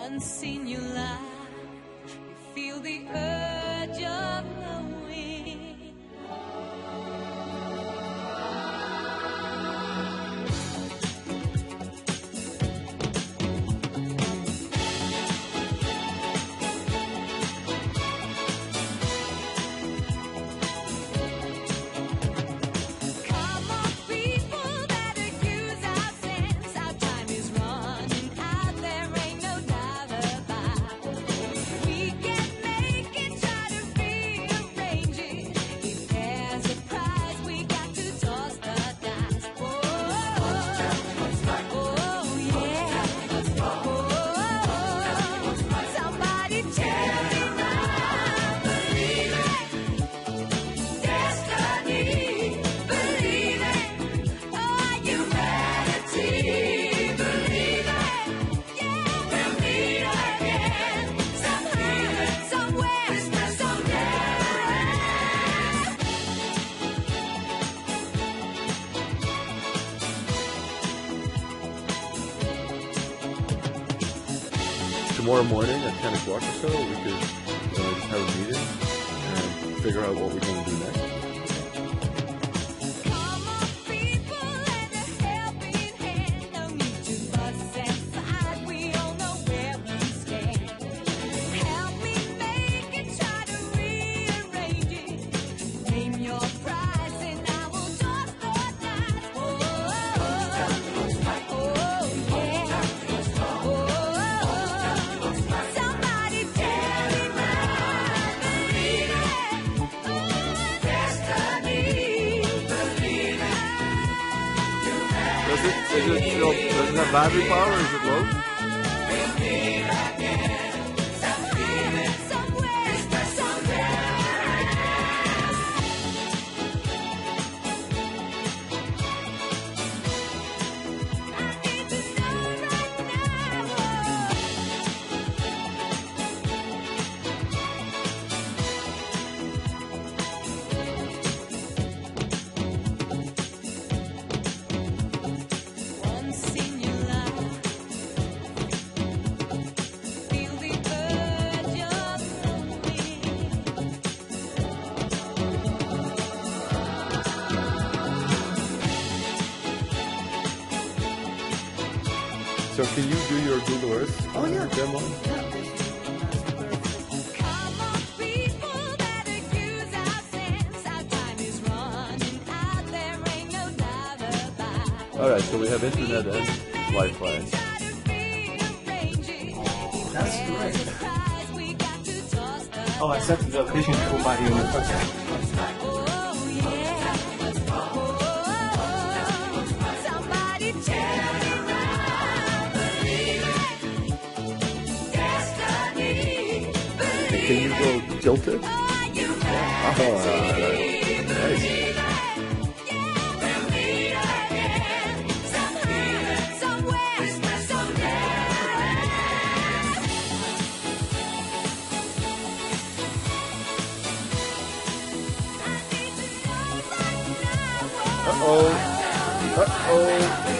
Once in your life, you feel the urge of knowing. Come on, people that accuse our sins. Our time is running out, there ain't no doubt about it. We can make it, try to rearrange it. If there's a prize, we got to toss the dice. Oh, yeah. Somebody tell me now, believe it. Destiny, believe it. Oh, humanity, believe it. Yeah, we'll meet again somehow, somewhere, someday. Tomorrow morning at 10 o'clock or so, we could just have a meeting and figure out what we're going to do next. Come on, people, lend a helping hand. No need to fuss and fight. We all know where we stand. Help me make it, try to rearrange it. Name your prize and I will toss the dice. Oh, yeah. Somebody tell me now, believe it. Destiny, believe it. Does it have battery power or is it low? Somewhere, someday. I need to know right now. Once in your life, feel the urge of knowing. So can you do your Google Earth demo? Come on, people that accuse our sins. Our time is running out, there ain't no doubt about it. All right, so we have internet and Wi-Fi. That's great. Oh, I set the location to by you. Okay. Somebody tell me now, believe it. Destiny, believe Can you go tilt it? it. You Oh, nice. we'll meet again somehow, somewhere, someday. I need to know right now. Uh-oh.